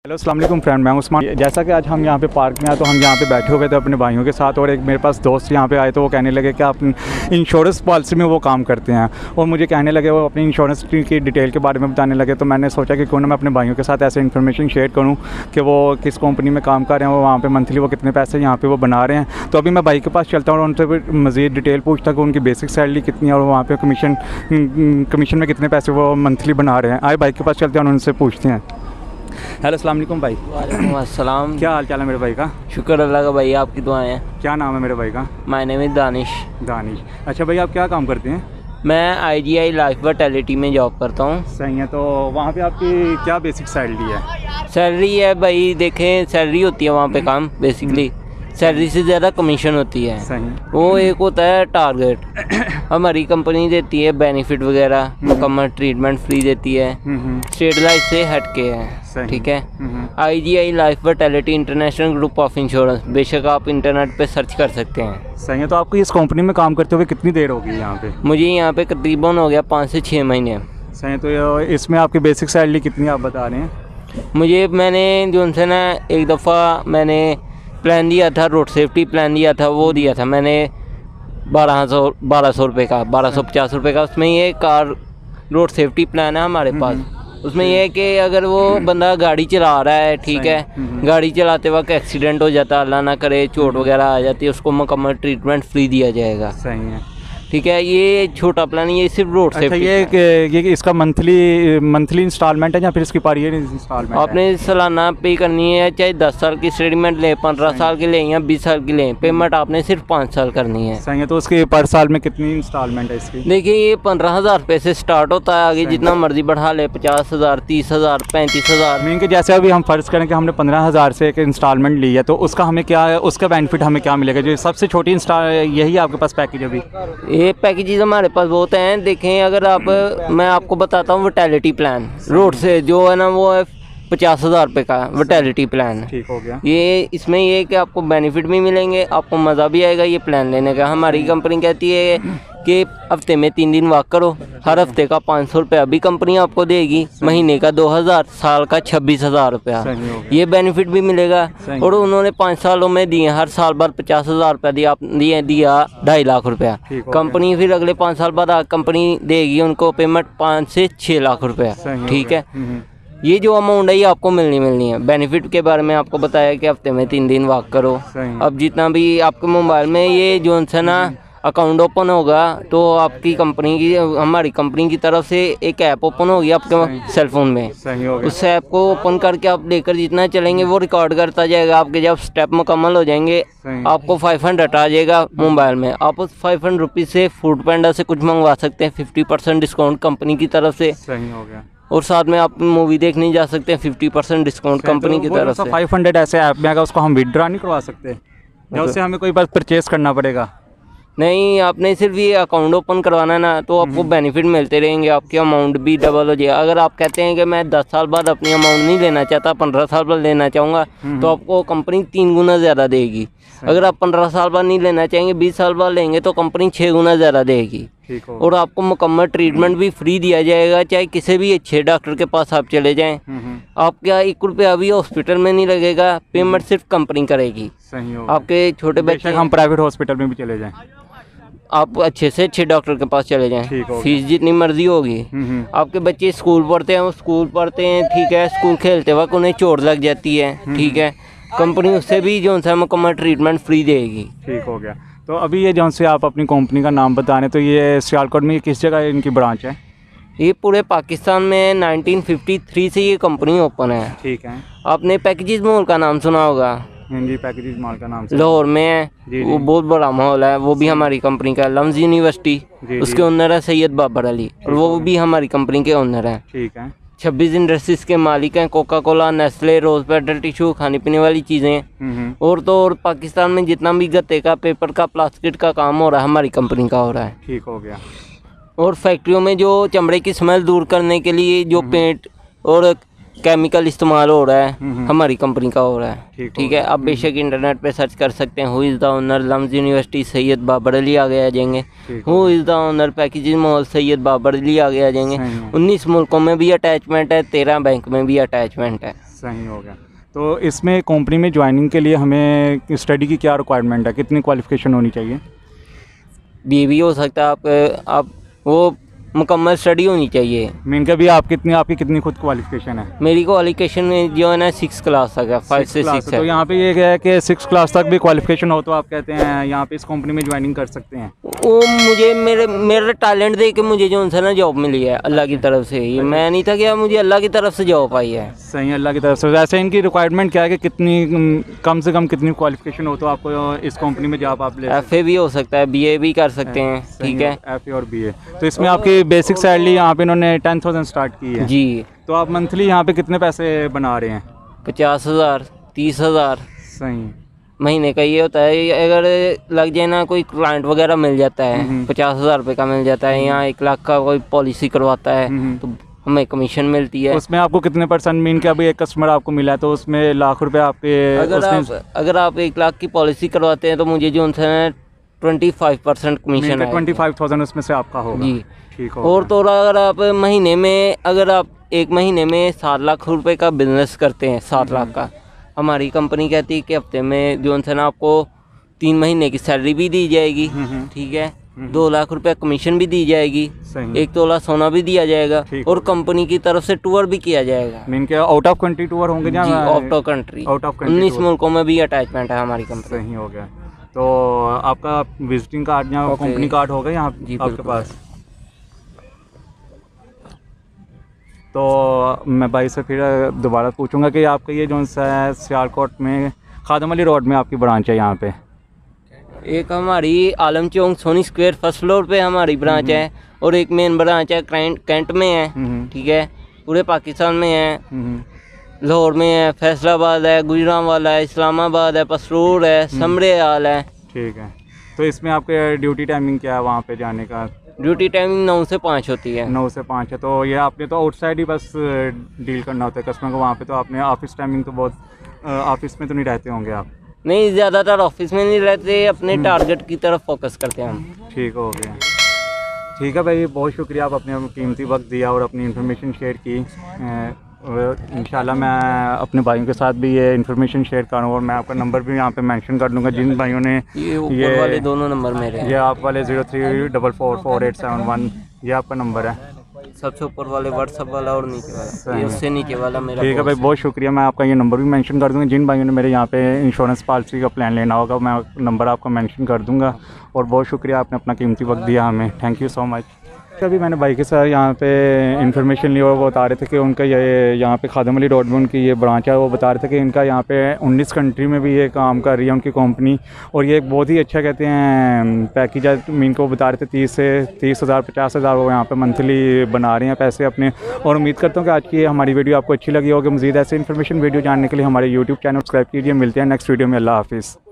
Hello अस्सलाम वालेकुम friend, मैं उस्मान। जैसा कि आज हम यहाँ पे पार्क में आए तो हम यहाँ पे बैठे हुए थे अपने भाइयों के साथ, और एक मेरे पास दोस्त यहाँ पे आए तो वो कहने लगे कि आप इंश्योरेंस पॉलिसी में वो काम करते हैं, और मुझे कहने लगे वो अपनी इंश्योरेंस की डिटेल के बारे में बताने लगे। तो मैंने सोचा कि क्यों ना मैं अपने भाइयों के साथ ऐसे इन्फॉर्मेशन शेयर करूँ कि वो किस कंपनी में काम कर रहे हैं, वो वहाँ पर मंथली वो कितने पैसे यहाँ पर वो बना रहे हैं। तो अभी मैं भाई के पास चलता हूँ और उनसे मज़ीद डिटेल पूछता कि उनकी बेसिक सैलरी कितनी है और वहाँ पर कमीशन में कितने पैसे वो मंथली बना रहे हैं। आए भाई के पास चलते हैं और उनसे पूछते हैं। हेलो अस्सलाम वालेकुम भाई। वालेकुम अस्सलाम। क्या हाल चाल है मेरे भाई का? शुक्र अल्लाह का भाई, आपकी दुआएं हैं। क्या नाम है मेरे भाई का? My name is Danish. Danish. अच्छा भाई, आप क्या काम करते हैं? मैं IGI लाइफ वर्टिलिटी में जॉब करता हूँ। सही है। तो वहाँ पे आपकी क्या बेसिक सैलरी है? सैलरी है भाई, देखें सैलरी होती है वहाँ पे काम, बेसिकली सैलरी से ज़्यादा कमीशन होती है। सही। वो एक होता है टारगेट। हमारी कंपनी देती है बेनिफिट वगैरह, मुकम्मल ट्रीटमेंट फ्री देती है, स्टेट लाइफ से हट के है, ठीक है। IGI लाइफ वर्टिलिटी इंटरनेशनल ग्रुप ऑफ इंश्योरेंस, बेशक आप इंटरनेट पे सर्च कर सकते हैं। सही है। तो आपको इस कंपनी में काम करते हुए कितनी देर होगी यहाँ पे? मुझे यहाँ पे तकरीबन हो गया 5 से 6 महीने। सही है। तो इसमें आपकी बेसिक सैलरी कितनी आप बता रहे हैं? मैंने जो उनसे ना एक दफ़ा मैंने प्लान दिया था, रोड सेफ्टी प्लान दिया था, वो दिया था मैंने 1200 रुपये का, 1250 रुपये का। उसमें ये कार रोड सेफ्टी प्लान है हमारे पास। उसमें यह है कि अगर वो बंदा गाड़ी चला रहा है, ठीक है, गाड़ी चलाते वक्त एक्सीडेंट हो जाता है, अल्लाह ना करे चोट वगैरह आ जाती है, उसको मुकम्मल ट्रीटमेंट फ्री दिया जाएगा। सही है। ठीक है। ये छोटा प्लान, ये सिर्फ रोड सेफ्टी। ये इसका मंथली इंस्टॉलमेंट है या फिर इसकी पारी इंस्टॉलमेंट? आपने सालाना पे करनी है, चाहे 10 साल की स्टेटमेंट लें, 15 साल की लें या 20 साल की लें, पेमेंट आपने सिर्फ 5 साल करनी है। सही है। तो उसकी पर साल में कितनी इंस्टॉलमेंट है इसकी? देखिए ये 15,000 रुपये से स्टार्ट होता है, आगे जितना मर्जी बढ़ा ले, 50,000, 30,000, 35,000। मीन कि जैसे अभी हम फ़र्ज़ करें कि हमने 15,000 से एक इंस्टॉलमेंट ली है, तो उसका हमें क्या है, उसका बेनिफिट हमें क्या मिलेगा? जो सबसे छोटी यही आपके पास पैकेज अभी? ये पैकेजेस हमारे पास बहुत हैं। देखें अगर मैं आपको बताता हूँ वर्टिलिटी प्लान, रोड से जो है ना वो है 50,000 रुपये का वर्टिलिटी प्लान। ठीक हो गया। ये इसमें ये है कि आपको बेनिफिट भी मिलेंगे, आपको मज़ा भी आएगा ये प्लान लेने का। हमारी कंपनी कहती है कि हफ्ते में 3 दिन वॉक करो, हर हफ्ते का 500 रुपया भी कंपनी आपको देगी, महीने का 2,000, साल का 26,000 रुपया, ये बेनिफिट भी मिलेगा। और उन्होंने 5 सालों में दिए, हर साल बाद 50,000 रुपया दिया 2.5 लाख रुपया। कंपनी फिर अगले 5 साल बाद कंपनी देगी उनको पेमेंट 5 से 6 लाख रुपया, ठीक है। ये जो अमाउंट है ये आपको मिलनी है। बेनिफिट के बारे में आपको बताया कि हफ्ते में 3 दिन वॉक करो। अब जितना भी आपके मोबाइल में ये जो है ना अकाउंट ओपन होगा, तो आपकी कंपनी की, हमारी कंपनी की तरफ से एक ऐप ओपन होगी आपके सेल फोन में। उस ऐप को ओपन करके आप लेकर जितना चलेंगे वो रिकॉर्ड करता जाएगा। आपके जब स्टेप मुकम्मल हो जाएंगे आपको 500 आ जाएगा मोबाइल में। आप उस 500 रुपीज़ से फूड पैंडा से कुछ मंगवा सकते हैं, 50% डिस्काउंट कंपनी की तरफ से। सही हो गया। और साथ में आप मूवी देखने जा सकते हैं, 50% डिस्काउंट कंपनी की तरफ से। 500 ऐसे ऐप में आएगा, उसको हम विड्रॉ नहीं करवा सकते या उससे हमें कोई बात परचेस करना पड़ेगा? नहीं, आपने सिर्फ ये अकाउंट ओपन करवाना ना, तो आपको बेनिफिट मिलते रहेंगे, आपकी अमाउंट भी डबल हो जाएगा। अगर आप कहते हैं कि मैं 10 साल बाद अपनी अमाउंट नहीं लेना चाहता, 15 साल बाद लेना चाहूँगा, तो आपको कंपनी 3 गुना ज़्यादा देगी। अगर आप 15 साल बाद नहीं लेना चाहेंगे, 20 साल बाद लेंगे, तो कंपनी 6 गुना ज़्यादा देगी। और आपको मुकम्मल ट्रीटमेंट भी फ्री दिया जाएगा, चाहे किसी भी अच्छे डॉक्टर के पास आप चले जाएं। आपका 1 रुपया भी हॉस्पिटल में नहीं लगेगा, पेमेंट सिर्फ कंपनी करेगी। आपके छोटे बच्चे, हम प्राइवेट हॉस्पिटल में भी चले जाएं, आप अच्छे से अच्छे डॉक्टर के पास चले जाएं, फीस जितनी मर्जी होगी। आपके बच्चे स्कूल पढ़ते हैं, वो स्कूल पढ़ते हैं, ठीक है, स्कूल खेलते वक्त उन्हें चोट लग जाती है, ठीक है, कंपनी उससे भी जो है मुकम्मल ट्रीटमेंट फ्री देगी। ठीक हो गया। तो अभी ये जौन से आप अपनी कंपनी का नाम बता रहे हैं, तो ये सियालकोट में किस जगह इनकी ब्रांच है? ये पूरे पाकिस्तान में 1953 से ये कंपनी ओपन है। ठीक है। आपने पैकेजेस मॉल का नाम सुना होगा? जी, पैकेजेस मॉल का नाम लाहौर में है, वो बहुत बड़ा मॉल है, वो भी हमारी कंपनी का है। लम्स यूनिवर्सिटी, उसके ओनर है सैयद बाबर अली, और वो भी हमारी कंपनी के ओनर हैं। ठीक है। 26 इंडस्ट्रीज के मालिक हैं, Coca Cola, Nestle, rose petal, tissue, खाने पीने वाली चीज़ें। और तो और पाकिस्तान में जितना भी गत्ते का, पेपर का, प्लास्टिक का काम हो रहा है हमारी कंपनी का हो रहा है। ठीक हो गया। और फैक्ट्रियों में जो चमड़े की स्मेल दूर करने के लिए जो पेंट और केमिकल इस्तेमाल हो रहा है हमारी कंपनी का हो रहा है। ठीक है। आप बेशक इंटरनेट पे सर्च कर सकते हैं, who is the owner LUMS university Syed Babar Ali, आगे आ जाएंगे। Who is the owner packaging mall Syed Babar Ali, आगे आ जाएंगे। 19 मुल्कों में भी अटैचमेंट है, 13 बैंक में भी अटैचमेंट है। सही हो गया। तो इसमें कंपनी में ज्वाइनिंग के लिए हमें स्टडी की क्या रिक्वायरमेंट है, कितनी क्वालिफ़िकेशन होनी चाहिए? बी भी हो सकता है, आप वो मुकम्मल स्टडी होनी चाहिए। मीन का भी आपकी कितनी खुद क्वालिफ़िकेशन है? मेरी क्वालिफिकेशन जो है ना 6 क्लास तक है, 5 से 6 है। तो यहाँ पे ये क्या है कि 6 क्लास तक भी क्वालिफ़िकेशन हो तो आप कहते हैं यहाँ पे इस कंपनी में ज्वाइनिंग कर सकते हैं? वो मुझे मेरा टैलेंट देख के मुझे जो उनसे ना जॉब मिली है अल्लाह की तरफ से। ये मैं नहीं था कि मुझे अल्लाह की तरफ से जॉब आई है। सही है, अल्लाह की तरफ से। वैसे इनकी रिक्वायरमेंट क्या है कि कितनी कम से कम कितनी क्वालिफ़िकेशन हो तो आपको इस कंपनी में जॉब आप ले? FA भी हो सकता है, BA भी कर सकते हैं। ठीक है, FA और BA। तो इसमें आपकी बेसिक सैलरी यहाँ पे इन्होंने 10,000 स्टार्ट की है जी। तो आप मंथली यहाँ पे कितने पैसे बना रहे हैं? 50,000 30,000 सही। महीने का ये होता है। अगर लग जाए ना, कोई क्लाइंट वगैरह मिल जाता है 50,000 रुपये का मिल जाता है, यहाँ 1 लाख का कोई पॉलिसी करवाता है तो हमें कमीशन मिलती है। उसमें आपको कितने % मीन के अभी एक कस्टमर आपको मिला है तो उसमें लाख रुपए आपके अगर आप 1 लाख की पॉलिसी करवाते हैं तो मुझे जो उनसे 25% कमीशन है। 25,000 उसमें से आपका होगा जी। ठीक हो। और तो अगर आप महीने में, अगर आप 1 महीने में 7 लाख रुपए का बिजनेस करते हैं, 7 लाख का, हमारी कंपनी कहती है कि हफ्ते में जो है ना आपको 3 महीने की सैलरी भी दी जाएगी। ठीक है, 2 लाख रुपए कमीशन भी दी जाएगी, 1 तोला सोना भी दिया जाएगा और कंपनी की तरफ से टूर भी किया जाएगा। मीन के आउट ऑफ कंट्री टूर होंगे? आउट ऑफ कंट्री 19 मुल्कों में भी अटैचमेंट है हमारी कंपनी। सही हो गया। तो आपका विजिटिंग कार्ड या कंपनी कार्ड होगा यहाँ आपके पास? तो मैं भाई से फिर दोबारा पूछूंगा कि आपका ये जो है सियालकोट में खादम अली रोड में आपकी ब्रांच है यहाँ पे? एक हमारी Alam Chowk Sony square 1st floor पे हमारी ब्रांच है और एक मेन ब्रांच है कैंट में है। ठीक है, पूरे पाकिस्तान में है। लाहौर में है, फैसलाबाद है, गुजरांवाला है, इस्लामाबाद है, पसरूर है, समरेयाल है। ठीक है। तो इसमें आपके ड्यूटी टाइमिंग क्या है वहाँ पे जाने का? ड्यूटी टाइमिंग 9 से 5 होती है। 9 से 5 है। तो ये आपने तो आउटसाइड ही बस डील करना होता है कस्टमर को, वहाँ पे तो आपने ऑफिस टाइमिंग तो बहुत ऑफिस में तो नहीं रहते होंगे आप? नहीं, ज़्यादातर ऑफिस में नहीं रहते, अपने टारगेट की तरफ फोकस करते हैं हम। ठीक हो गया। ठीक है भाई, बहुत शुक्रिया, आप अपने कीमती वक्त दिया और अपनी इन्फॉर्मेशन शेयर की। इंशाल्लाह मैं अपने भाइयों के साथ भी ये इन्फॉर्मेशन शेयर करूँगा और मैं आपका नंबर भी यहाँ पे मेंशन कर दूँगा जिन भाइयों ने ये वाले दोनों नंबर मेरे हैं। ये आप वाले 03444871 ये आपका नंबर है? सबसे ऊपर वाले व्हाट्सएप वाला और नीचे वाला, ये उससे नीचे वाला मेरा। ठीक है भाई, बहुत शुक्रिया। मैं आपका ये नंबर भी मेंशन कर दूँगा। जिन भाइयों ने मेरे यहाँ पे इंश्योरेंस पॉलिसी का प्लान लेना होगा मैं नंबर आपका मेंशन कर दूँगा। और बहुत शुक्रिया, आपने अपना कीमती वक्त दिया हमें। Thank you so much. अभी मैंने भाई के साथ यहाँ पे इन्फॉर्मेशन ली और वो बता रहे थे कि उनका ये यहाँ पे खादम अली रोड में उनकी ये ब्रांच है। वो बता रहे थे कि इनका यहाँ पे 19 कंट्री में भी ये काम कर रही है उनकी कंपनी और ये एक बहुत ही अच्छा कहते हैं पैकेज है। मीन को बता रहे थे 30,000 50,000 वो यहाँ पे मंथली बना रहे हैं पैसे अपने। और उम्मीद करता हूँ कि आज की हमारी वीडियो आपको अच्छी लगी होगी। मज़ीद ऐसे इन्फॉर्मेशन वीडियो जानने के लिए हमारे यूट्यूब चैनल सब्सक्राइब कीजिए। मिलते हैं नेक्स्ट वीडियो में। अल्लाह हाफिज़।